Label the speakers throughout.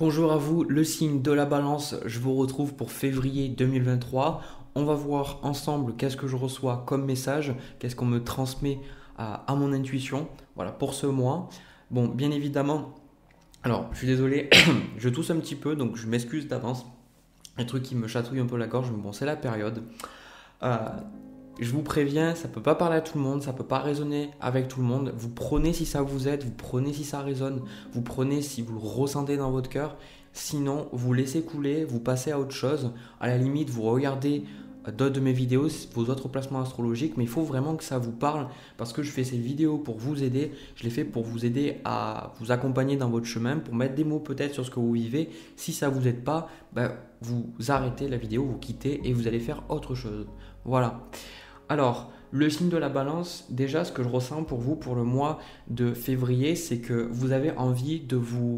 Speaker 1: Bonjour à vous, le signe de la balance, je vous retrouve pour février 2023. On va voir ensemble qu'est-ce que je reçois comme message, qu'est-ce qu'on me transmet à mon intuition, voilà, pour ce mois. Bon, bien évidemment, alors je suis désolé, je tousse un petit peu, donc je m'excuse d'avance. Un truc qui me chatouille un peu la gorge, mais bon, c'est la période. Euh, je vous préviens, ça peut pas parler à tout le monde, ça peut pas résonner avec tout le monde. Vous prenez si ça vous aide, vous prenez si ça résonne, vous prenez si vous le ressentez dans votre cœur. Sinon, vous laissez couler, vous passez à autre chose. À la limite, vous regardez d'autres de mes vidéos, vos autres placements astrologiques, mais il faut vraiment que ça vous parle parce que je fais ces vidéos pour vous aider. Je les fais pour vous aider à vous accompagner dans votre chemin, pour mettre des mots peut-être sur ce que vous vivez. Si ça vous aide pas, vous arrêtez la vidéo, vous quittez et vous allez faire autre chose. Voilà. Alors, le signe de la balance, déjà, ce que je ressens pour vous pour le mois de février, c'est que vous avez envie de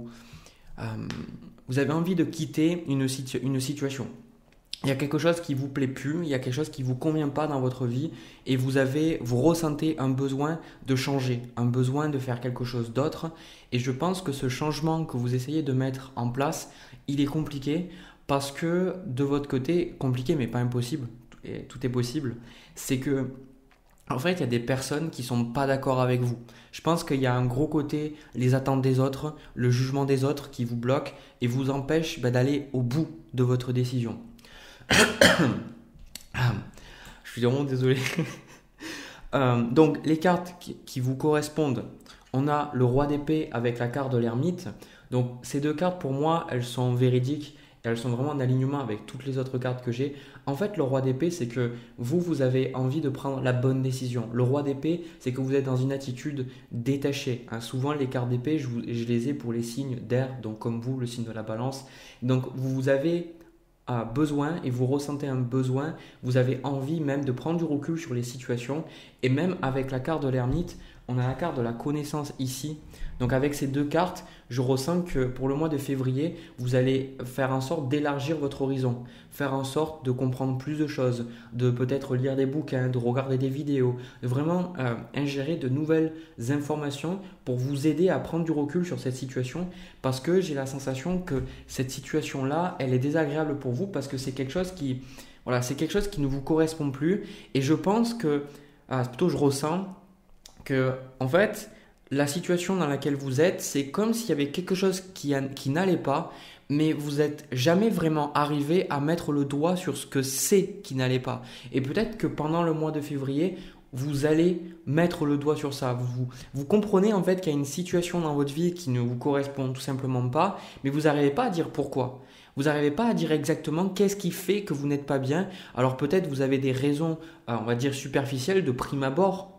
Speaker 1: vous avez envie de quitter une situation. Il y a quelque chose qui vous plaît plus, il y a quelque chose qui vous convient pas dans votre vie et vous ressentez un besoin de changer, un besoin de faire quelque chose d'autre. Et je pense que ce changement que vous essayez de mettre en place, il est compliqué parce que de votre côté, compliqué mais pas impossible, et tout est possible, c'est que en fait, il y a des personnes qui sont pas d'accord avec vous. Je pense qu'il y a un gros côté, les attentes des autres, le jugement des autres qui vous bloque et vous empêche d'aller au bout de votre décision. Je suis vraiment désolé. Donc, les cartes qui vous correspondent, on a le roi d'épée avec la carte de l'ermite. Donc, ces deux cartes, pour moi, elles sont véridiques. Elles sont vraiment en alignement avec toutes les autres cartes que j'ai. En fait, le roi d'épée, c'est que vous avez envie de prendre la bonne décision. Le roi d'épée, c'est que vous êtes dans une attitude détachée. Souvent, les cartes d'épée, je les ai pour les signes d'air, donc comme vous, le signe de la balance. Donc, vous avez besoin et vous ressentez un besoin, vous avez envie même de prendre du recul sur les situations. Et même avec la carte de l'ermite, on a la carte de la connaissance ici. Donc avec ces deux cartes, je ressens que pour le mois de février, vous allez faire en sorte d'élargir votre horizon, faire en sorte de comprendre plus de choses, de peut-être lire des bouquins, de regarder des vidéos, de vraiment ingérer de nouvelles informations pour vous aider à prendre du recul sur cette situation parce que j'ai la sensation que cette situation-là, elle est désagréable pour vous parce que c'est quelque chose c'est quelque chose qui ne vous correspond plus et je pense que, plutôt je ressens que en fait, la situation dans laquelle vous êtes, c'est comme s'il y avait quelque chose qui n'allait pas, mais vous n'êtes jamais vraiment arrivé à mettre le doigt sur ce que c'est qui n'allait pas. Et peut-être que pendant le mois de février, vous allez mettre le doigt sur ça. Vous comprenez en fait qu'il y a une situation dans votre vie qui ne vous correspond tout simplement pas, mais vous n'arrivez pas à dire pourquoi. Vous n'arrivez pas à dire exactement qu'est-ce qui fait que vous n'êtes pas bien. Alors peut-être vous avez des raisons, on va dire superficielles de prime abord,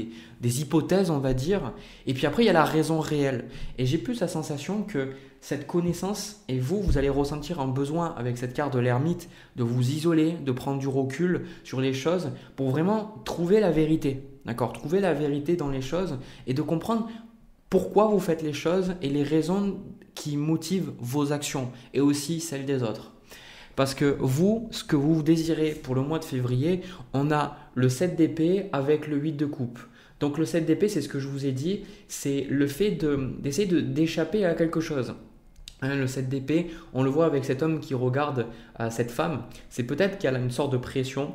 Speaker 1: des hypothèses on va dire. Et puis après il y a la raison réelle. Et j'ai plus la sensation que cette connaissance et vous allez ressentir un besoin avec cette carte de l'ermite de vous isoler, de prendre du recul sur les choses pour vraiment trouver la vérité. D'accord ? Trouver la vérité dans les choses et de comprendre pourquoi vous faites les choses et les raisons qui motivent vos actions et aussi celles des autres. Parce que vous, ce que vous désirez pour le mois de février, on a le 7 d'épée avec le 8 de coupe. Donc le 7 d'épée, c'est ce que je vous ai dit, c'est le fait d'essayer d'échapper à quelque chose. Le 7 d'épée, on le voit avec cet homme qui regarde cette femme. C'est peut-être qu'elle a une sorte de pression,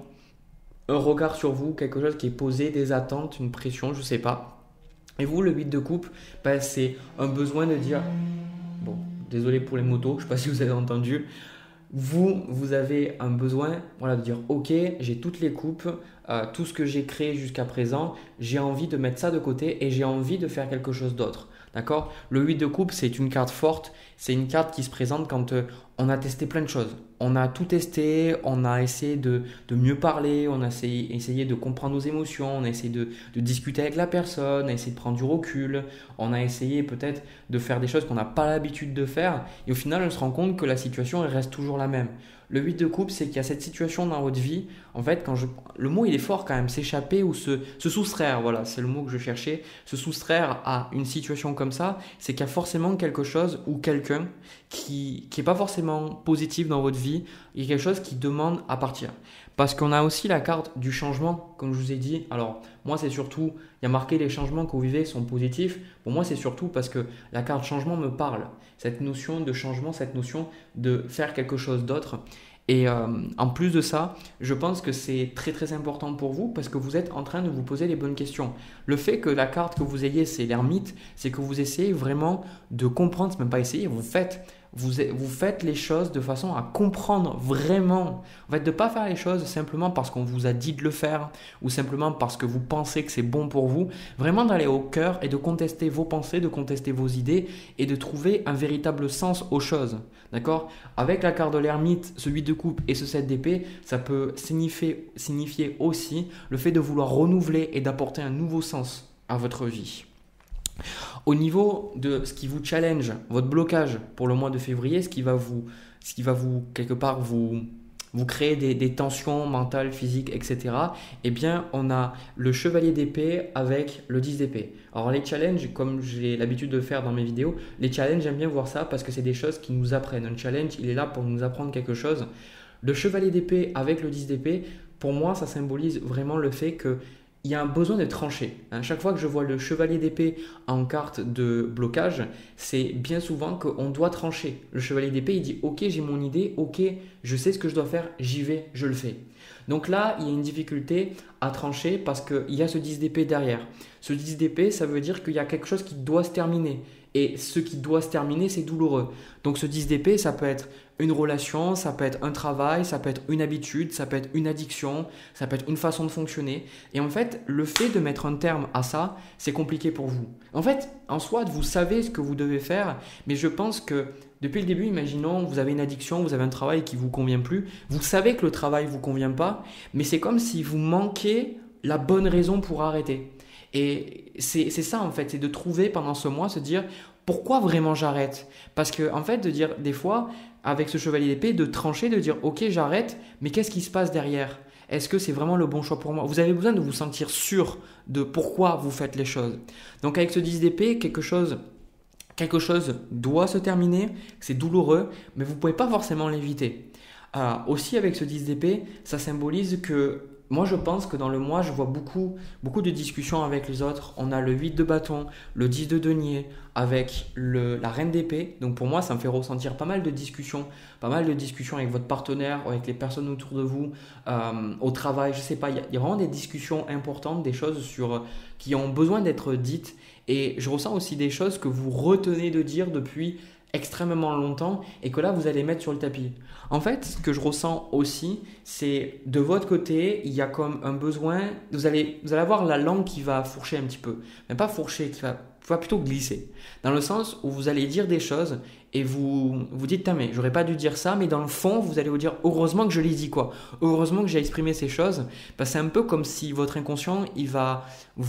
Speaker 1: un regard sur vous, quelque chose qui est posé, des attentes, une pression, je ne sais pas. Et vous, le 8 de coupe, c'est un besoin de dire, bon, désolé pour les motos, je ne sais pas si vous avez entendu, vous avez un besoin de dire, ok, j'ai toutes les coupes, tout ce que j'ai créé jusqu'à présent, j'ai envie de mettre ça de côté et j'ai envie de faire quelque chose d'autre. D'accord ? Le 8 de coupe, c'est une carte forte, c'est une carte qui se présente quand on a testé plein de choses. On a tout testé, on a essayé de mieux parler, on a essayé de comprendre nos émotions, on a essayé de discuter avec la personne, on a essayé de prendre du recul, on a essayé peut-être de faire des choses qu'on n'a pas l'habitude de faire et au final on se rend compte que la situation elle reste toujours la même. Le 8 de coupe, c'est qu'il y a cette situation dans votre vie. En fait, le mot il est fort quand même, s'échapper ou se soustraire, voilà, c'est le mot que je cherchais. Se soustraire à une situation comme ça, c'est qu'il y a forcément quelque chose ou quelqu'un qui est pas forcément positif dans votre vie, il y a quelque chose qui demande à partir. Parce qu'on a aussi la carte du changement, comme je vous ai dit. Alors, moi, c'est surtout, il y a marqué les changements que vous vivez sont positifs. Pour moi, c'est surtout parce que la carte changement me parle. Cette notion de changement, cette notion de faire quelque chose d'autre. Et en plus de ça, je pense que c'est très très important pour vous parce que vous êtes en train de vous poser les bonnes questions. Le fait que la carte que vous ayez, c'est l'ermite, c'est que vous essayez vraiment de comprendre, c'est même pas essayer, vous faites les choses de façon à comprendre vraiment. En fait, de ne pas faire les choses simplement parce qu'on vous a dit de le faire ou simplement parce que vous pensez que c'est bon pour vous. Vraiment d'aller au cœur et de contester vos pensées, de contester vos idées et de trouver un véritable sens aux choses. D'accord ? Avec la carte de l'ermite, ce 8 de coupe et ce 7 d'épée, ça peut signifier aussi le fait de vouloir renouveler et d'apporter un nouveau sens à votre vie. Au niveau de ce qui vous challenge, votre blocage pour le mois de février, ce qui va vous quelque part vous créer des tensions mentales, physiques, etc. Eh bien, on a le chevalier d'épée avec le 10 d'épée. Alors les challenges, comme j'ai l'habitude de faire dans mes vidéos, les challenges, j'aime bien voir ça parce que c'est des choses qui nous apprennent. Un challenge, il est là pour nous apprendre quelque chose. Le chevalier d'épée avec le 10 d'épée, pour moi, ça symbolise vraiment le fait que il y a un besoin de trancher. Chaque fois que je vois le chevalier d'épée en carte de blocage, c'est bien souvent qu'on doit trancher. Le chevalier d'épée, il dit « Ok, j'ai mon idée, ok, je sais ce que je dois faire, j'y vais, je le fais ». Donc là, il y a une difficulté à trancher parce qu'il y a ce 10 d'épée derrière. Ce 10 d'épée, ça veut dire qu'il y a quelque chose qui doit se terminer. Et ce qui doit se terminer, c'est douloureux. Donc ce 10 d'épée, ça peut être une relation, ça peut être un travail, ça peut être une habitude, ça peut être une addiction, ça peut être une façon de fonctionner. Et en fait, le fait de mettre un terme à ça, c'est compliqué pour vous. En fait, en soi, vous savez ce que vous devez faire, mais je pense que depuis le début, imaginons, vous avez une addiction, vous avez un travail qui ne vous convient plus, vous savez que le travail ne vous convient pas, mais c'est comme si vous manquiez la bonne raison pour arrêter. Et c'est ça en fait, c'est de trouver pendant ce mois, se dire pourquoi vraiment j'arrête. Parce que en fait, de dire des fois, avec ce chevalier d'épée, de trancher, de dire ok j'arrête, mais qu'est-ce qui se passe derrière ? Est-ce que c'est vraiment le bon choix pour moi ? Vous avez besoin de vous sentir sûr de pourquoi vous faites les choses. Donc avec ce 10 d'épée, quelque chose doit se terminer, c'est douloureux, mais vous ne pouvez pas forcément l'éviter. Aussi avec ce 10 d'épée, ça symbolise que moi je pense que dans le mois, je vois beaucoup de discussions avec les autres. On a le 8 de bâton, le 10 de denier avec la reine d'épée. Donc pour moi, ça me fait ressentir pas mal de discussions avec votre partenaire, avec les personnes autour de vous, au travail, je sais pas. Il y a vraiment des discussions importantes, des choses qui ont besoin d'être dites. Et je ressens aussi des choses que vous retenez de dire depuis extrêmement longtemps et que là vous allez mettre sur le tapis. En fait, ce que je ressens aussi, c'est de votre côté, il y a comme un besoin, vous allez avoir la langue qui va fourcher un petit peu, mais pas fourcher, qui va plutôt glisser, dans le sens où vous allez dire des choses et vous dites mais j'aurais pas dû dire ça, mais dans le fond vous allez vous dire heureusement que je l'ai dit quoi, heureusement que j'ai exprimé ces choses, parce que c'est un peu comme si votre inconscient il va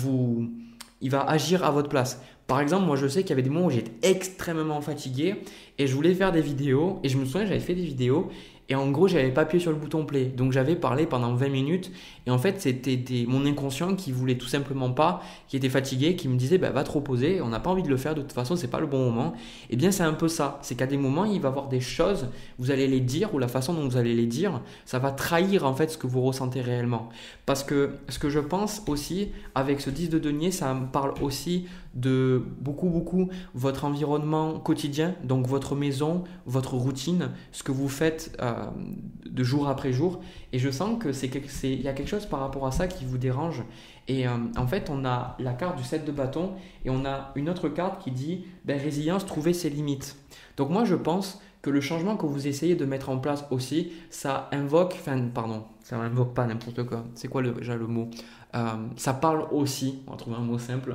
Speaker 1: agir à votre place. Par exemple, moi je sais qu'il y avait des moments où j'étais extrêmement fatigué et je voulais faire des vidéos et je me souviens j'avais fait des vidéos et en gros j'avais pas appuyé sur le bouton play, donc j'avais parlé pendant 20 minutes et en fait c'était mon inconscient qui voulait tout simplement pas, qui était fatigué, qui me disait va te reposer, on n'a pas envie de le faire, de toute façon c'est pas le bon moment. Et bien c'est un peu ça, c'est qu'à des moments il va y avoir des choses, vous allez les dire ou la façon dont vous allez les dire, ça va trahir en fait ce que vous ressentez réellement. Parce que ce que je pense aussi avec ce 10 de denier, ça me parle aussi de beaucoup votre environnement quotidien, donc votre maison, votre routine, ce que vous faites de jour après jour. Et je sens que il y a quelque chose par rapport à ça qui vous dérange. Et en fait, on a la carte du 7 de bâton et on a une autre carte qui dit résilience, trouver ses limites. Donc moi, je pense que le changement que vous essayez de mettre en place aussi, ça invoque pas n'importe quoi. C'est quoi déjà le mot ? Ça parle aussi, on va trouver un mot simple,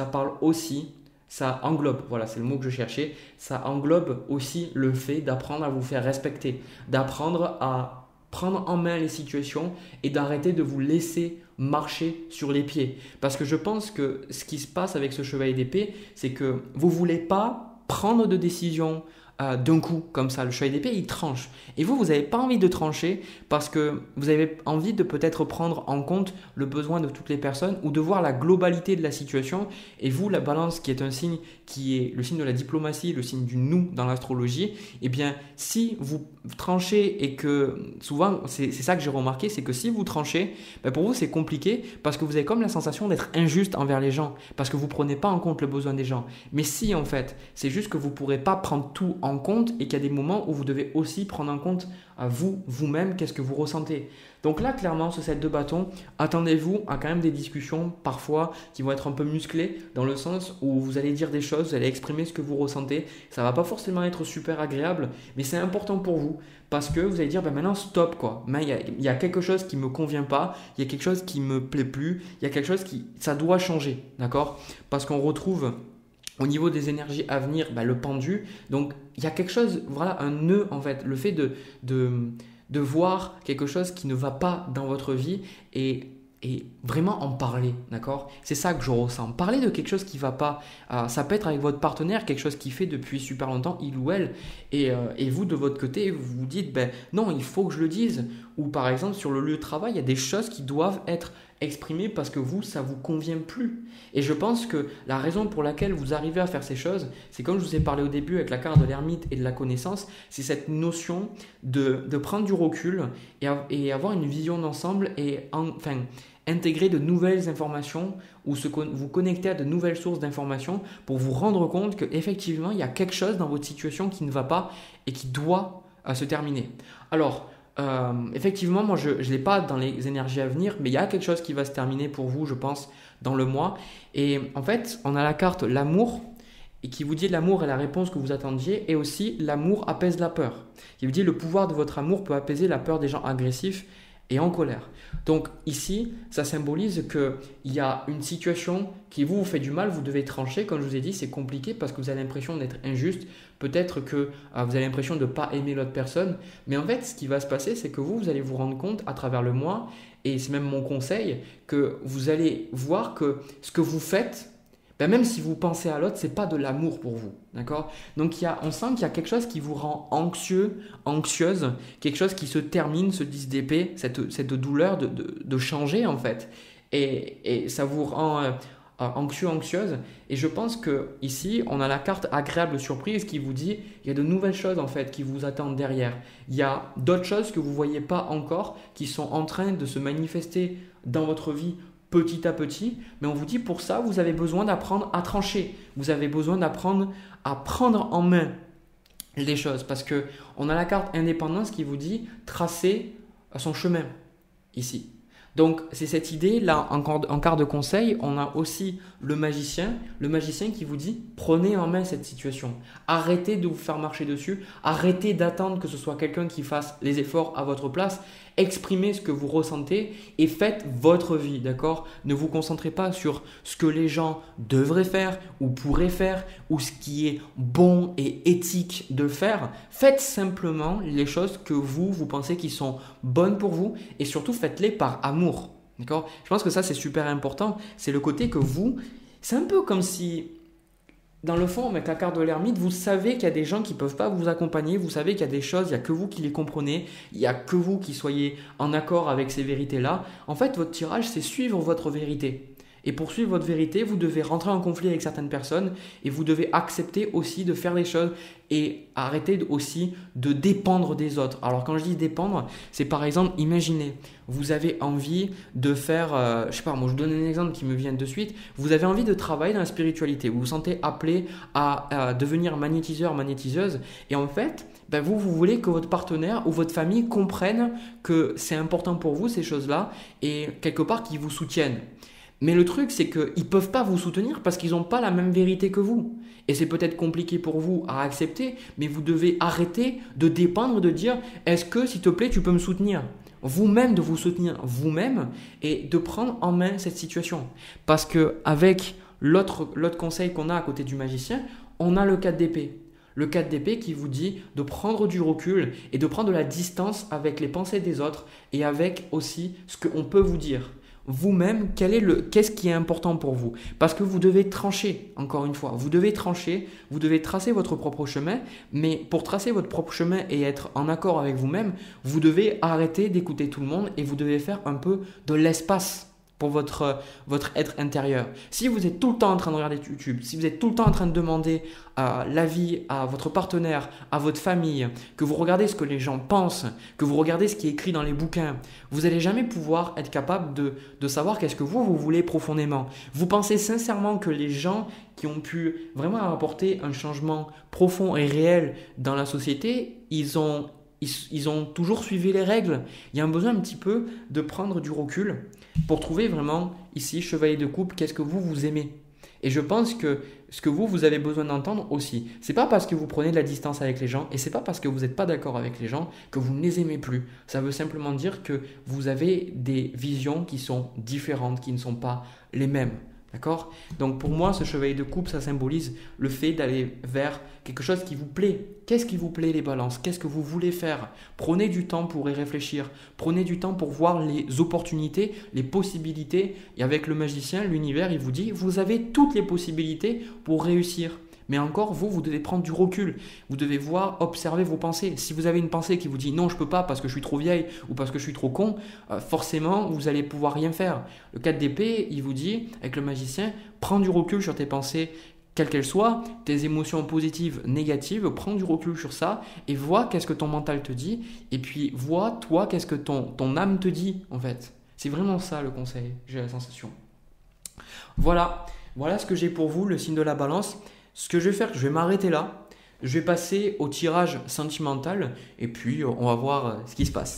Speaker 1: ça englobe, voilà, c'est le mot que je cherchais, ça englobe aussi le fait d'apprendre à vous faire respecter, d'apprendre à prendre en main les situations et d'arrêter de vous laisser marcher sur les pieds. Parce que je pense que ce qui se passe avec ce chevalier d'épée, c'est que vous ne voulez pas prendre de décision d'un coup, comme ça. Le chevalier d'épée, il tranche. Et vous n'avez pas envie de trancher parce que vous avez envie de peut-être prendre en compte le besoin de toutes les personnes ou de voir la globalité de la situation. Et vous, la balance, qui est un signe qui est le signe de la diplomatie, le signe du nous dans l'astrologie, eh bien, si vous tranchez et que souvent, c'est ça que j'ai remarqué, c'est que si vous tranchez, ben pour vous, c'est compliqué parce que vous avez comme la sensation d'être injuste envers les gens parce que vous ne prenez pas en compte le besoin des gens. Mais si, en fait, c'est juste que vous ne pourrez pas prendre tout en compte et qu'il y a des moments où vous devez aussi prendre en compte à vous-même, qu'est-ce que vous ressentez. Donc là, clairement, ce set de bâtons, attendez-vous à quand même des discussions parfois qui vont être un peu musclées dans le sens où vous allez dire des choses, vous allez exprimer ce que vous ressentez. Ça ne va pas forcément être super agréable, mais c'est important pour vous parce que vous allez dire maintenant stop quoi. Il y a quelque chose qui ne me convient pas, il y a quelque chose qui ne me plaît plus, il y a quelque chose ça doit changer, d'accord? Parce qu'on retrouve au niveau des énergies à venir, le pendu. Donc, il y a quelque chose, voilà, un nœud en fait. Le fait de voir quelque chose qui ne va pas dans votre vie et vraiment en parler, d'accord? C'est ça que je ressens. Parler de quelque chose qui ne va pas, ça peut être avec votre partenaire, quelque chose qu'il fait depuis super longtemps, il ou elle, et vous de votre côté, vous vous dites, non, il faut que je le dise. Ou par exemple, sur le lieu de travail, il y a des choses qui doivent être exprimées parce que vous, ça ne vous convient plus. Et je pense que la raison pour laquelle vous arrivez à faire ces choses, c'est comme je vous ai parlé au début avec la carte de l'ermite et de la connaissance, c'est cette notion de prendre du recul et avoir une vision d'ensemble et intégrer de nouvelles informations ou vous connecter à de nouvelles sources d'informations pour vous rendre compte qu'effectivement, il y a quelque chose dans votre situation qui ne va pas et qui doit se terminer. Alors, effectivement, moi je ne l'ai pas dans les énergies à venir, mais il y a quelque chose qui va se terminer pour vous, je pense, dans le mois. Et en fait, on a la carte l'amour et qui vous dit l'amour est la réponse que vous attendiez et aussi l'amour apaise la peur. Qui vous dit le pouvoir de votre amour peut apaiser la peur des gens agressifs et en colère. Donc ici, ça symbolise qu'il y a une situation qui vous fait du mal, vous devez trancher. Comme je vous ai dit, c'est compliqué parce que vous avez l'impression d'être injuste. Peut-être que vous avez l'impression de ne pas aimer l'autre personne. Mais en fait, ce qui va se passer, c'est que vous allez vous rendre compte à travers le mois, et c'est même mon conseil, que vous allez voir que ce que vous faites, même si vous pensez à l'autre, ce n'est pas de l'amour pour vous. D'accord? Donc on sent qu'il y a quelque chose qui vous rend anxieux, anxieuse, quelque chose qui se termine, ce 10 d'épée, cette douleur de changer en fait. Et ça vous rend anxieux, anxieuse. Et je pense qu'ici, on a la carte agréable surprise qui vous dit il y a de nouvelles choses en fait qui vous attendent derrière. Il y a d'autres choses que vous ne voyez pas encore qui sont en train de se manifester dans votre vie petit à petit, mais on vous dit pour ça, vous avez besoin d'apprendre à trancher. Vous avez besoin d'apprendre à prendre en main les choses parce qu'on a la carte indépendance qui vous dit tracer son chemin ici. Donc, c'est cette idée, là, en quart de conseil, on a aussi le magicien qui vous dit prenez en main cette situation. Arrêtez de vous faire marcher dessus, arrêtez d'attendre que ce soit quelqu'un qui fasse les efforts à votre place. Exprimez ce que vous ressentez et faites votre vie, d'accord? Ne vous concentrez pas sur ce que les gens devraient faire ou pourraient faire ou ce qui est bon et éthique de faire. Faites simplement les choses que vous pensez qui sont bonnes pour vous et surtout faites-les par amour, d'accord? Je pense que ça c'est super important. C'est le côté que c'est un peu comme si dans le fond, avec la carte de l'ermite, vous savez qu'il y a des gens qui ne peuvent pas vous accompagner, vous savez qu'il y a des choses, il n'y a que vous qui les comprenez, il n'y a que vous qui soyez en accord avec ces vérités-là. En fait, votre tirage, c'est suivre votre vérité. Et pour suivre votre vérité, vous devez rentrer en conflit avec certaines personnes et vous devez accepter aussi de faire les choses et arrêter aussi de dépendre des autres. Alors quand je dis dépendre, c'est par exemple, imaginez, vous avez envie de faire, je sais pas, moi je vous donne un exemple qui me vient de suite, vous avez envie de travailler dans la spiritualité, vous vous sentez appelé à devenir magnétiseur, magnétiseuse et en fait, vous voulez que votre partenaire ou votre famille comprenne que c'est important pour vous ces choses-là et quelque part qu'ils vous soutiennent. Mais le truc, c'est qu'ils ne peuvent pas vous soutenir parce qu'ils n'ont pas la même vérité que vous. Et c'est peut-être compliqué pour vous à accepter, mais vous devez arrêter de dépendre, de dire « Est-ce que, s'il te plaît, tu peux me soutenir ?» Vous-même, de vous soutenir vous-même et de prendre en main cette situation. Parce qu'avec l'autre conseil qu'on a à côté du magicien, on a le 4 d'épée. Le 4 d'épée qui vous dit de prendre du recul et de prendre de la distance avec les pensées des autres et avec aussi ce qu'on peut vous dire. vous-même qu'est-ce qui est important pour vous. Parce que vous devez trancher, encore une fois, vous devez trancher, vous devez tracer votre propre chemin, mais pour tracer votre propre chemin et être en accord avec vous-même, vous devez arrêter d'écouter tout le monde et vous devez faire un peu de l'espace pour votre être intérieur. Si vous êtes tout le temps en train de regarder YouTube, si vous êtes tout le temps en train de demander l'avis à votre partenaire, à votre famille, que vous regardez ce que les gens pensent, que vous regardez ce qui est écrit dans les bouquins, vous n'allez jamais pouvoir être capable de savoir qu'est-ce que vous voulez profondément. Vous pensez sincèrement que les gens qui ont pu vraiment apporter un changement profond et réel dans la société, ils ont toujours suivi les règles. Il y a un besoin un petit peu de prendre du recul pour trouver vraiment ici, chevalier de coupe, qu'est-ce que vous aimez. Et je pense que ce que vous avez besoin d'entendre aussi, c'est pas parce que vous prenez de la distance avec les gens et c'est pas parce que vous n'êtes pas d'accord avec les gens que vous ne les aimez plus. Ça veut simplement dire que vous avez des visions qui sont différentes, qui ne sont pas les mêmes. D'accord? Donc pour moi, ce chevalier de coupe, ça symbolise le fait d'aller vers quelque chose qui vous plaît. Qu'est-ce qui vous plaît, les balances? Qu'est-ce que vous voulez faire? Prenez du temps pour y réfléchir. Prenez du temps pour voir les opportunités, les possibilités. Et avec le magicien, l'univers, il vous dit, vous avez toutes les possibilités pour réussir. Mais encore, vous devez prendre du recul. Vous devez observer vos pensées. Si vous avez une pensée qui vous dit non, je ne peux pas parce que je suis trop vieille ou parce que je suis trop con, forcément, vous allez pouvoir rien faire. Le 4 d'épée, il vous dit, avec le magicien, prends du recul sur tes pensées, quelles qu'elles soient, tes émotions positives, négatives, prends du recul sur ça et vois qu'est-ce que ton mental te dit. Et puis, vois, toi, qu'est-ce que ton âme te dit, en fait. C'est vraiment ça le conseil, j'ai la sensation. Voilà ce que j'ai pour vous, le signe de la balance. Ce que je vais faire, je vais m'arrêter là. Je vais passer au tirage sentimental et puis on va voir ce qui se passe.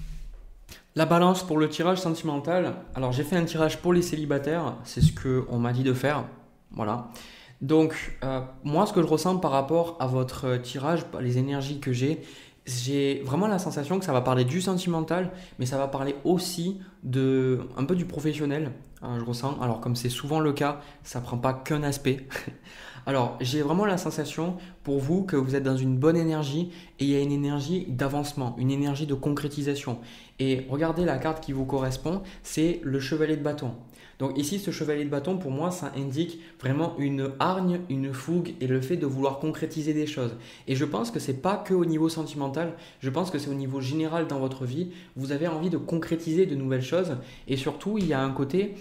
Speaker 1: La balance pour le tirage sentimental. Alors j'ai fait un tirage pour les célibataires, c'est ce qu'on m'a dit de faire. Voilà. Donc moi ce que je ressens par rapport à votre tirage, les énergies que j'ai vraiment la sensation que ça va parler du sentimental, mais ça va parler aussi un peu du professionnel. Je ressens. Alors comme c'est souvent le cas, ça prend pas qu'un aspect. Alors, j'ai vraiment la sensation pour vous que vous êtes dans une bonne énergie et il y a une énergie d'avancement, une énergie de concrétisation. Et regardez la carte qui vous correspond, c'est le chevalier de bâton. Donc ici, ce chevalier de bâton, pour moi, ça indique vraiment une hargne, une fougue et le fait de vouloir concrétiser des choses. Et je pense que ce n'est pas que au niveau sentimental, je pense que c'est au niveau général dans votre vie. Vous avez envie de concrétiser de nouvelles choses et surtout, il y a un côté...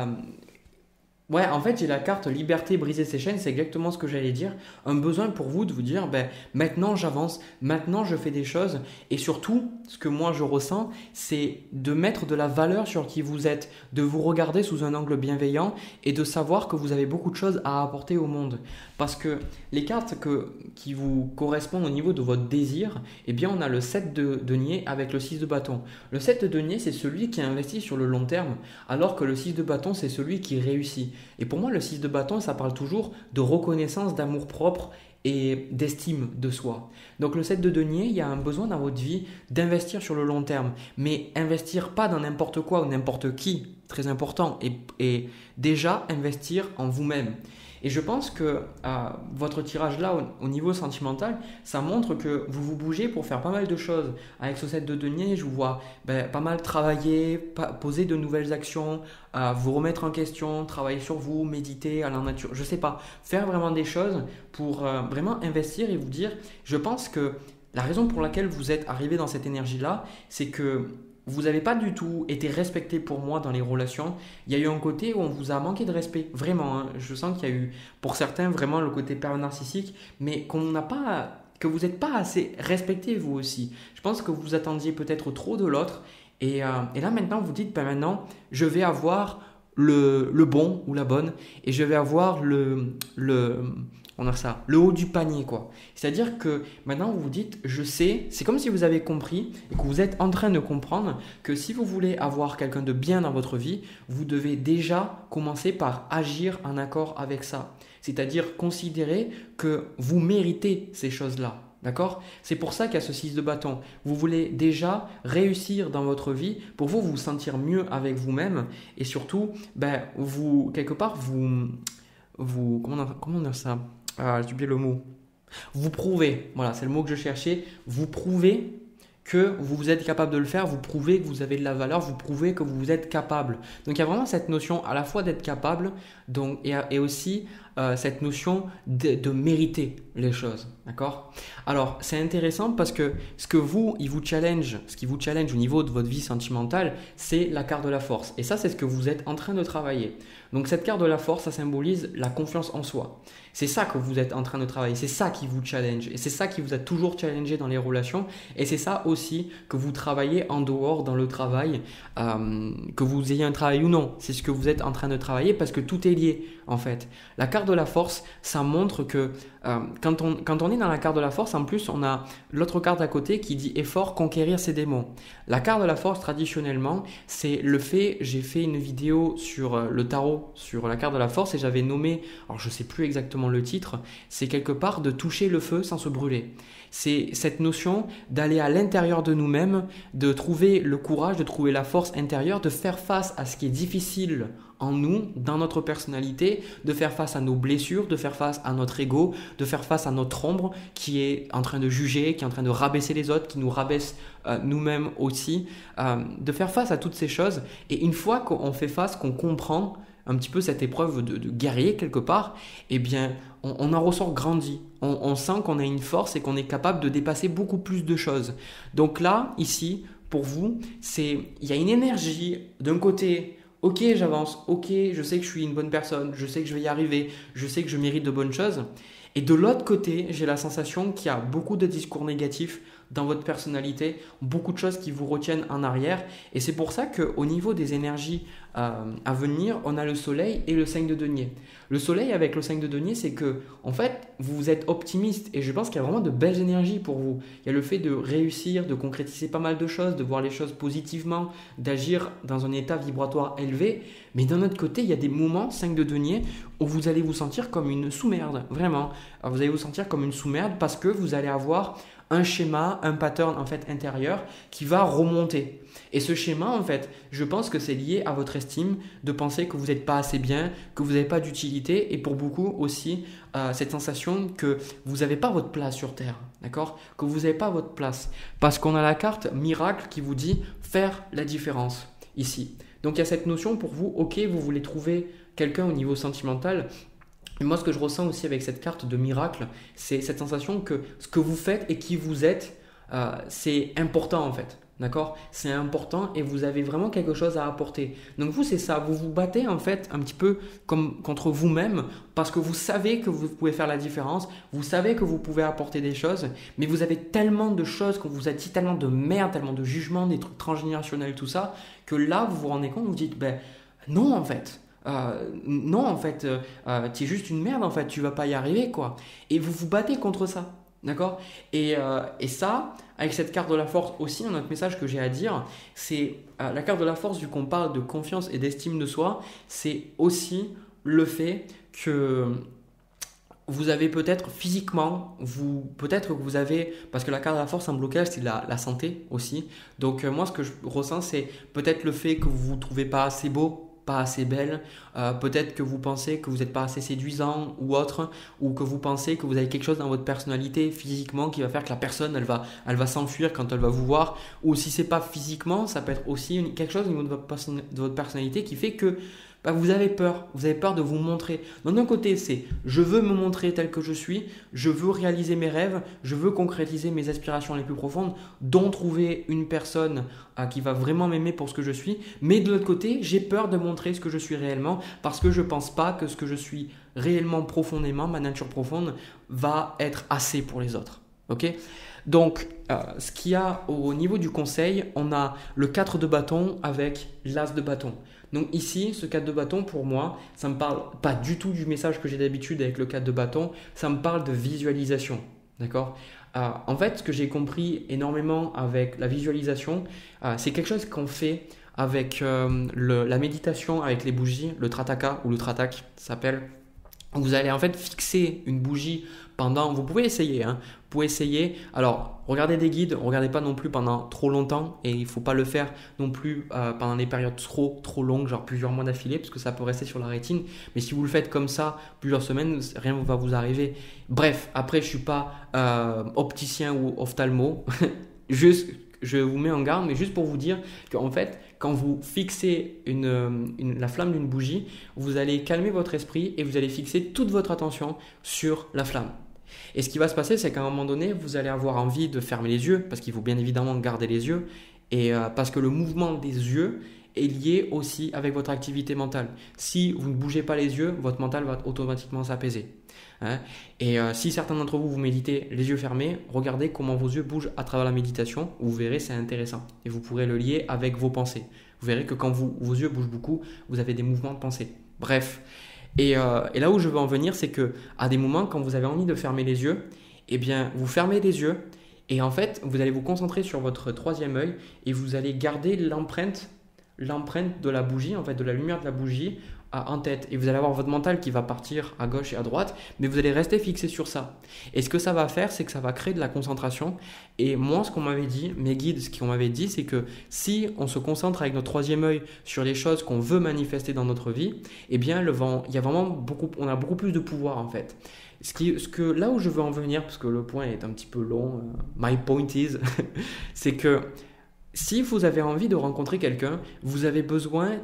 Speaker 1: Ouais, en fait, j'ai la carte liberté, briser ses chaînes, c'est exactement ce que j'allais dire. Un besoin pour vous de vous dire, maintenant j'avance, maintenant je fais des choses. Et surtout, ce que moi je ressens, c'est de mettre de la valeur sur qui vous êtes, de vous regarder sous un angle bienveillant et de savoir que vous avez beaucoup de choses à apporter au monde. Parce que les cartes qui vous correspondent au niveau de votre désir, eh bien on a le 7 de denier avec le 6 de bâton. Le 7 de denier, c'est celui qui investit sur le long terme, alors que le 6 de bâton, c'est celui qui réussit. Et pour moi, le 6 de bâton, ça parle toujours de reconnaissance, d'amour propre et d'estime de soi. Donc le 7 de denier, il y a un besoin dans votre vie d'investir sur le long terme, mais investir pas dans n'importe quoi ou n'importe qui, très important, et déjà investir en vous-même. Et je pense que votre tirage là, au niveau sentimental, ça montre que vous vous bougez pour faire pas mal de choses. Avec ce 7 de denier, je vous vois pas mal travailler, poser de nouvelles actions, vous remettre en question, travailler sur vous, méditer à la nature, je sais pas, faire vraiment des choses pour vraiment investir et vous dire, je pense que la raison pour laquelle vous êtes arrivé dans cette énergie-là, c'est que vous n'avez pas du tout été respecté pour moi dans les relations. Il y a eu un côté où on vous a manqué de respect, vraiment. Hein. Je sens qu'il y a eu pour certains vraiment le côté pervers narcissique, mais que vous n'êtes pas assez respecté vous aussi. Je pense que vous attendiez peut-être trop de l'autre. Et là maintenant vous dites, maintenant je vais avoir le bon ou la bonne et je vais avoir on a ça, le haut du panier quoi. C'est-à-dire que maintenant vous vous dites, je sais, c'est comme si vous avez compris et que vous êtes en train de comprendre que si vous voulez avoir quelqu'un de bien dans votre vie, vous devez déjà commencer par agir en accord avec ça. C'est-à-dire considérer que vous méritez ces choses-là. D'accord? C'est pour ça qu'il y a ce 6 de bâton. Vous voulez déjà réussir dans votre vie pour vous sentir mieux avec vous-même et surtout, quelque part, comment dire ça? J'ai oublié le mot. Vous prouvez, voilà, c'est le mot que je cherchais. Vous prouvez que vous êtes capable de le faire, vous prouvez que vous avez de la valeur, vous prouvez que vous êtes capable. Donc il y a vraiment cette notion à la fois d'être capable et aussi cette notion de mériter les choses. D'accord? Alors c'est intéressant parce que ce qui vous challenge au niveau de votre vie sentimentale, c'est la carte de la force. Et ça, c'est ce que vous êtes en train de travailler. Donc cette carte de la force, ça symbolise la confiance en soi. C'est ça que vous êtes en train de travailler, c'est ça qui vous challenge et c'est ça qui vous a toujours challengé dans les relations et c'est ça aussi que vous travaillez en dehors dans le travail, que vous ayez un travail ou non. C'est ce que vous êtes en train de travailler parce que tout est lié en fait. La carte de la force, ça montre que quand on est dans la carte de la force, en plus on a l'autre carte à côté qui dit effort, conquérir ses démons. La carte de la force traditionnellement, c'est le fait, j'ai fait une vidéo sur le tarot, sur la carte de la force et j'avais nommé, alors je ne sais plus exactement le titre, c'est quelque part de toucher le feu sans se brûler. C'est cette notion d'aller à l'intérieur de nous-mêmes, de trouver le courage, de trouver la force intérieure, de faire face à ce qui est difficile en nous, dans notre personnalité, de faire face à nos blessures, de faire face à notre ego, de faire face à notre ombre qui est en train de juger, qui est en train de rabaisser les autres, qui nous rabaisse nous-mêmes aussi, de faire face à toutes ces choses. Et une fois qu'on fait face, qu'on comprend un petit peu cette épreuve de guerrier quelque part, eh bien, on en ressort grandi. On sent qu'on a une force et qu'on est capable de dépasser beaucoup plus de choses. Donc là, ici, pour vous, il y a une énergie d'un côté. Ok, j'avance, ok, je sais que je suis une bonne personne, je sais que je vais y arriver, je sais que je mérite de bonnes choses. Et de l'autre côté, j'ai la sensation qu'il y a beaucoup de discours négatifs dans votre personnalité, beaucoup de choses qui vous retiennent en arrière. Et c'est pour ça qu'au niveau des énergies à venir, on a le soleil et le 5 de denier. Le soleil avec le 5 de denier, c'est que en fait, vous êtes optimiste et je pense qu'il y a vraiment de belles énergies pour vous. Il y a le fait de réussir, de concrétiser pas mal de choses, de voir les choses positivement, d'agir dans un état vibratoire élevé. Mais d'un autre côté, il y a des moments, 5 de denier, où vous allez vous sentir comme une sous-merde, vraiment. Alors, vous allez vous sentir comme une sous-merde parce que vous allez avoir un schéma, un pattern en fait intérieur qui va remonter. Et ce schéma, en fait, je pense que c'est lié à votre estime, de penser que vous n'êtes pas assez bien, que vous n'avez pas d'utilité et pour beaucoup aussi cette sensation que vous n'avez pas votre place sur Terre, d'accord? Que vous n'avez pas votre place. Parce qu'on a la carte miracle qui vous dit faire la différence ici. Donc il y a cette notion pour vous, ok, vous voulez trouver quelqu'un au niveau sentimental. Et moi, ce que je ressens aussi avec cette carte de miracle, c'est cette sensation que ce que vous faites et qui vous êtes, c'est important en fait. D'accord? C'est important et vous avez vraiment quelque chose à apporter. Donc vous, c'est ça. Vous vous battez en fait un petit peu comme contre vous-même parce que vous savez que vous pouvez faire la différence. Vous savez que vous pouvez apporter des choses. Mais vous avez tellement de choses qu'on vous a dit, tellement de merde, tellement de jugements, des trucs transgénérationnels, tout ça, que là, vous vous rendez compte, vous vous dites, ben non en fait. Non en fait, tu es juste une merde en fait, tu vas pas y arriver quoi. Et vous vous battez contre ça, d'accord? Et ça, avec cette carte de la force aussi, un autre message que j'ai à dire, c'est la carte de la force, vu qu'on parle de confiance et d'estime de soi, c'est aussi le fait que vous avez peut-être physiquement, peut-être que vous avez, parce que la carte de la force en blocage, c'est la santé aussi. Donc moi, ce que je ressens, c'est peut-être le fait que vous ne vous trouvez pas assez beau, pas assez belle, peut-être que vous pensez que vous n'êtes pas assez séduisant ou autre, ou que vous pensez que vous avez quelque chose dans votre personnalité physiquement qui va faire que la personne elle va s'enfuir quand elle va vous voir, ou si c'est pas physiquement, ça peut être aussi quelque chose au niveau de votre personnalité qui fait que vous avez peur de vous montrer. Donc d'un côté, c'est je veux me montrer tel que je suis, je veux réaliser mes rêves, je veux concrétiser mes aspirations les plus profondes, dont trouver une personne qui va vraiment m'aimer pour ce que je suis. Mais de l'autre côté, j'ai peur de montrer ce que je suis réellement parce que je ne pense pas que ce que je suis réellement profondément, ma nature profonde, va être assez pour les autres. Ok ? Donc, ce qu'il y a au niveau du conseil, on a le 4 de bâton avec l'as de bâton. Donc ici, ce 4 de bâton, pour moi, ça ne me parle pas du tout du message que j'ai d'habitude avec le 4 de bâton, ça me parle de visualisation. D'accord ? En fait, ce que j'ai compris énormément avec la visualisation, c'est quelque chose qu'on fait avec la méditation, avec les bougies, le trataka ou le tratak, ça s'appelle. Vous allez en fait fixer une bougie pendant, vous pouvez essayer, hein, vous pouvez essayer. Alors, regardez des guides, regardez pas non plus pendant trop longtemps et il ne faut pas le faire non plus pendant des périodes trop longues, genre plusieurs mois d'affilée, parce que ça peut rester sur la rétine. Mais si vous le faites comme ça, plusieurs semaines, rien ne va vous arriver. Bref, après, je ne suis pas opticien ou ophtalmo, juste je vous mets en garde, mais juste pour vous dire qu'en fait, quand vous fixez la flamme d'une bougie, vous allez calmer votre esprit et vous allez fixer toute votre attention sur la flamme. Et ce qui va se passer, c'est qu'à un moment donné, vous allez avoir envie de fermer les yeux, parce qu'il faut bien évidemment garder les yeux, et parce que le mouvement des yeux est lié aussi avec votre activité mentale. Si vous ne bougez pas les yeux, votre mental va automatiquement s'apaiser. Hein. Et si certains d'entre vous méditez les yeux fermés, regardez comment vos yeux bougent à travers la méditation. Vous verrez, c'est intéressant. Et vous pourrez le lier avec vos pensées. Vous verrez que quand vos yeux bougent beaucoup, vous avez des mouvements de pensée. Bref. Et là où je veux en venir, c'est que à des moments, quand vous avez envie de fermer les yeux, eh bien, vous fermez les yeux et en fait, vous allez vous concentrer sur votre troisième œil et vous allez garder l'empreinte de la bougie, en fait, de la lumière de la bougie en tête. Et vous allez avoir votre mental qui va partir à gauche et à droite, mais vous allez rester fixé sur ça. Et ce que ça va faire, c'est que ça va créer de la concentration. Et moi, ce qu'on m'avait dit, mes guides, ce qu'on m'avait dit, c'est que si on se concentre avec notre troisième œil sur les choses qu'on veut manifester dans notre vie, eh bien, il y a vraiment on a beaucoup plus de pouvoir en fait. Là où je veux en venir, parce que le point est un petit peu long, my point is, c'est que si vous avez envie de rencontrer quelqu'un, vous avez besoin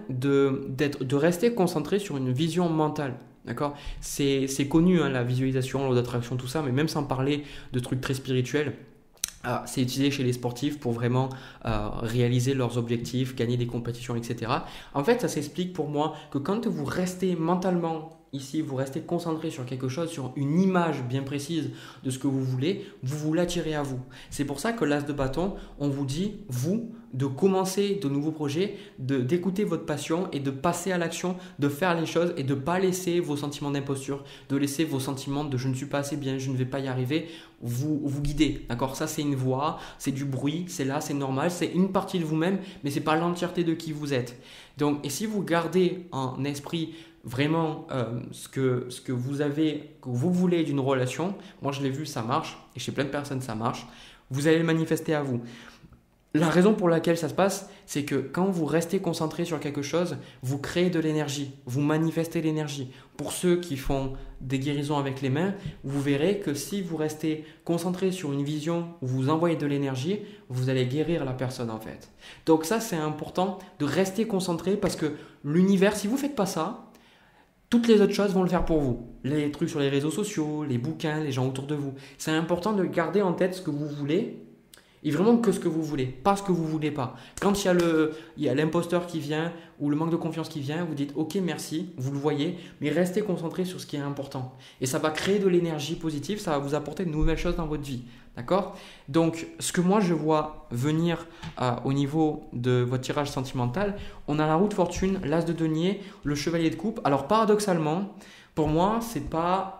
Speaker 1: de rester concentré sur une vision mentale. D'accord ? C'est connu, hein, la visualisation, l'eau d'attraction, tout ça, mais même sans parler de trucs très spirituels, c'est utilisé chez les sportifs pour vraiment réaliser leurs objectifs, gagner des compétitions, etc. En fait, ça s'explique pour moi que quand vous restez mentalement ici, vous restez concentré sur quelque chose, sur une image bien précise de ce que vous voulez, vous l'attirez à vous. C'est pour ça que l'as de bâton, on vous dit, vous, de commencer de nouveaux projets, d'écouter votre passion et de passer à l'action, de faire les choses et de ne pas laisser vos sentiments d'imposture, de laisser vos sentiments de je ne suis pas assez bien, je ne vais pas y arriver, vous guider. D'accord ? Ça, c'est une voix, c'est du bruit, c'est là, c'est normal, c'est une partie de vous-même, mais ce n'est pas l'entièreté de qui vous êtes. Donc, et si vous gardez en esprit vraiment ce que vous voulez d'une relation, moi je l'ai vu, ça marche, et chez plein de personnes ça marche, vous allez le manifester à vous. La raison pour laquelle ça se passe, c'est que quand vous restez concentré sur quelque chose, vous créez de l'énergie, vous manifestez l'énergie. Pour ceux qui font des guérisons avec les mains, vous verrez que si vous restez concentré sur une vision où vous envoyez de l'énergie, vous allez guérir la personne en fait. Donc ça, c'est important de rester concentré parce que l'univers, si vous ne faites pas ça, toutes les autres choses vont le faire pour vous. Les trucs sur les réseaux sociaux, les bouquins, les gens autour de vous. C'est important de garder en tête ce que vous voulez et vraiment que ce que vous voulez, pas ce que vous ne voulez pas. Quand il y a l'imposteur qui vient ou le manque de confiance qui vient, vous dites ok merci, vous le voyez, mais restez concentré sur ce qui est important. Et ça va créer de l'énergie positive, ça va vous apporter de nouvelles choses dans votre vie. D'accord ? Donc, ce que moi je vois venir au niveau de votre tirage sentimental, on a la roue de fortune, l'as de denier, le chevalier de coupe. Alors, paradoxalement, pour moi, c'est pas.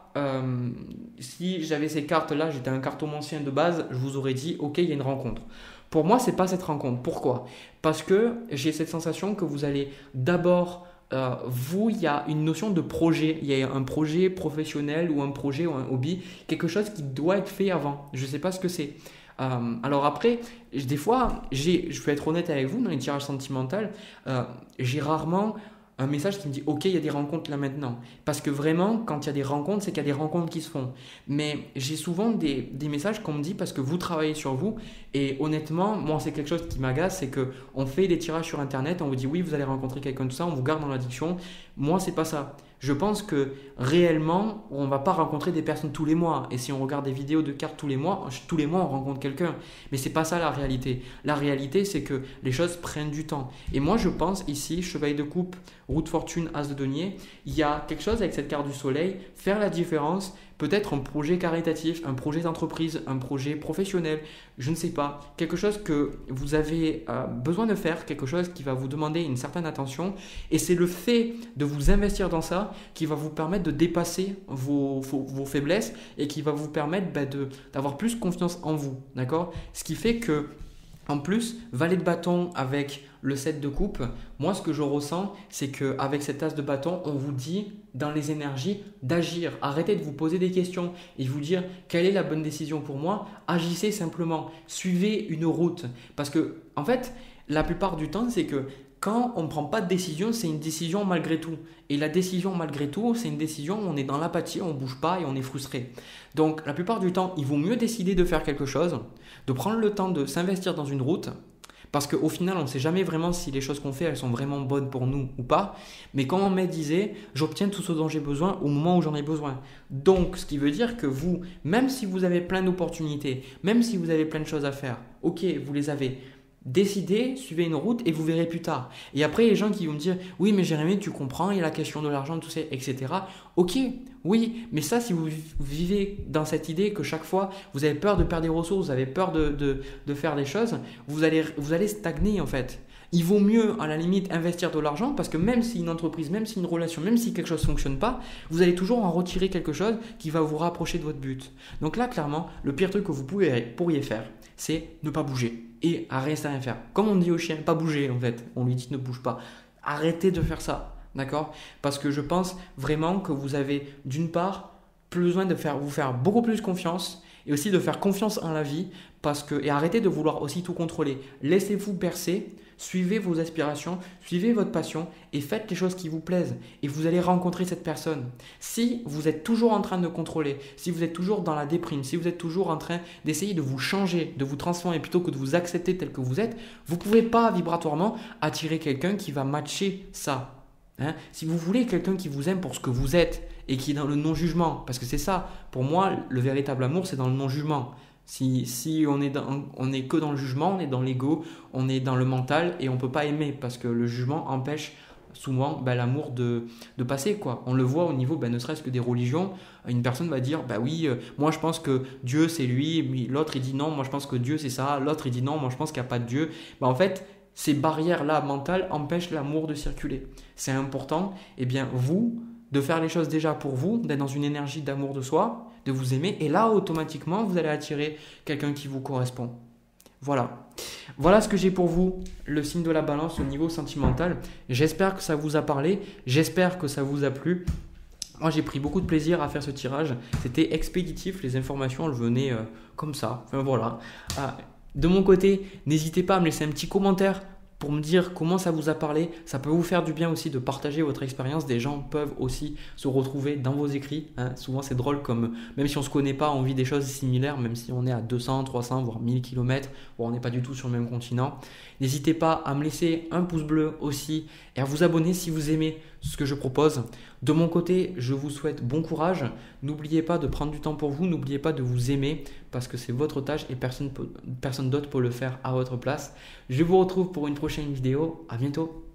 Speaker 1: Si j'avais ces cartes-là, j'étais un cartomancien de base, je vous aurais dit ok, il y a une rencontre. Pour moi, c'est pas cette rencontre. Pourquoi ? Parce que j'ai cette sensation que vous allez d'abord. Il y a une notion de projet, il y a un projet professionnel ou un projet ou un hobby, quelque chose qui doit être fait avant. Je ne sais pas ce que c'est. Alors après, des fois, je vais être honnête avec vous, dans les tirages sentimentaux, j'ai rarement un message qui me dit ok, il y a des rencontres là maintenant. Parce que vraiment, quand il y a des rencontres, c'est qu'il y a des rencontres qui se font. Mais j'ai souvent des messages qu'on me dit parce que vous travaillez sur vous. Et honnêtement, moi, c'est quelque chose qui m'agace, c'est qu'on fait des tirages sur Internet, on vous dit oui, vous allez rencontrer quelqu'un, tout ça, on vous garde dans l'addiction. Moi, c'est pas ça. Je pense que réellement, on ne va pas rencontrer des personnes tous les mois. Et si on regarde des vidéos de cartes tous les mois, on rencontre quelqu'un. Mais ce n'est pas ça la réalité. La réalité, c'est que les choses prennent du temps. Et moi, je pense ici, chevalier de coupe, roue de fortune, as de denier, il y a quelque chose avec cette carte du soleil, faire la différence, peut-être un projet caritatif, un projet d'entreprise, un projet professionnel, je ne sais pas, quelque chose que vous avez besoin de faire, quelque chose qui va vous demander une certaine attention. Et c'est le fait de vous investir dans ça qui va vous permettre de dépasser vos faiblesses et qui va vous permettre d'avoir plus confiance en vous. D'accord ? Ce qui fait que, en plus, valet de bâton avec le 7 de coupe, moi ce que je ressens, c'est qu'avec cette as de bâton, on vous dit dans les énergies d'agir. Arrêtez de vous poser des questions et vous dire quelle est la bonne décision pour moi. Agissez simplement, suivez une route. Parce que en fait, la plupart du temps, c'est que quand on ne prend pas de décision, c'est une décision malgré tout. Et la décision malgré tout, c'est une décision où on est dans l'apathie, on ne bouge pas et on est frustré. Donc la plupart du temps, il vaut mieux décider de faire quelque chose, de prendre le temps de s'investir dans une route, parce qu'au final, on ne sait jamais vraiment si les choses qu'on fait, elles sont vraiment bonnes pour nous ou pas. Mais comme Ahmed disait, j'obtiens tout ce dont j'ai besoin au moment où j'en ai besoin. Donc, ce qui veut dire que vous, même si vous avez plein d'opportunités, même si vous avez plein de choses à faire, ok, vous les avez. Décidez, suivez une route et vous verrez plus tard. Et après, les gens qui vont me dire, oui, mais Jérémy, tu comprends, il y a la question de l'argent, tout ça, etc. Ok, oui, mais ça, si vous vivez dans cette idée que chaque fois, vous avez peur de perdre des ressources, vous avez peur de faire des choses, vous allez stagner en fait. Il vaut mieux, à la limite, investir de l'argent parce que même si une entreprise, même si une relation, même si quelque chose ne fonctionne pas, vous allez toujours en retirer quelque chose qui va vous rapprocher de votre but. Donc là, clairement, le pire truc que vous pourriez faire, c'est ne pas bouger et rester à rien faire. Comme on dit au chien, pas bouger en fait. On lui dit ne bouge pas. Arrêtez de faire ça, d'accord? Parce que je pense vraiment que vous avez d'une part besoin de vous faire beaucoup plus confiance et aussi de faire confiance en la vie et arrêtez de vouloir aussi tout contrôler. Laissez-vous bercer, suivez vos aspirations, suivez votre passion et faites les choses qui vous plaisent et vous allez rencontrer cette personne. Si vous êtes toujours en train de contrôler, si vous êtes toujours dans la déprime, si vous êtes toujours en train d'essayer de vous changer, de vous transformer plutôt que de vous accepter tel que vous êtes, vous ne pouvez pas vibratoirement attirer quelqu'un qui va matcher ça. Si vous voulez quelqu'un qui vous aime pour ce que vous êtes et qui est dans le non-jugement, parce que c'est ça, pour moi, le véritable amour, c'est dans le non-jugement. Si on est que dans le jugement, on est dans l'ego, on est dans le mental et on ne peut pas aimer parce que le jugement empêche souvent l'amour de passer, quoi. On le voit au niveau ne serait-ce que des religions. Une personne va dire oui, moi je pense que Dieu c'est lui, l'autre il dit non, moi je pense que Dieu c'est ça, l'autre il dit non, moi je pense qu'il n'y a pas de Dieu. En fait, ces barrières-là mentales empêchent l'amour de circuler. C'est important, vous, de faire les choses déjà pour vous, d'être dans une énergie d'amour de soi, de vous aimer, et là, automatiquement, vous allez attirer quelqu'un qui vous correspond. Voilà. Voilà ce que j'ai pour vous, le signe de la balance au niveau sentimental. J'espère que ça vous a parlé, j'espère que ça vous a plu. Moi, j'ai pris beaucoup de plaisir à faire ce tirage. C'était expéditif, les informations, elles venaient comme ça. Enfin, voilà. De mon côté, n'hésitez pas à me laisser un petit commentaire pour me dire comment ça vous a parlé. Ça peut vous faire du bien aussi de partager votre expérience. Des gens peuvent aussi se retrouver dans vos écrits. Souvent, c'est drôle comme même si on ne se connaît pas, on vit des choses similaires, même si on est à 200, 300, voire 1000 km, ou on n'est pas du tout sur le même continent. N'hésitez pas à me laisser un pouce bleu aussi et à vous abonner si vous aimez ce que je propose. De mon côté, je vous souhaite bon courage. N'oubliez pas de prendre du temps pour vous. N'oubliez pas de vous aimer parce que c'est votre tâche et personne d'autre peut le faire à votre place. Je vous retrouve pour une prochaine vidéo. À bientôt.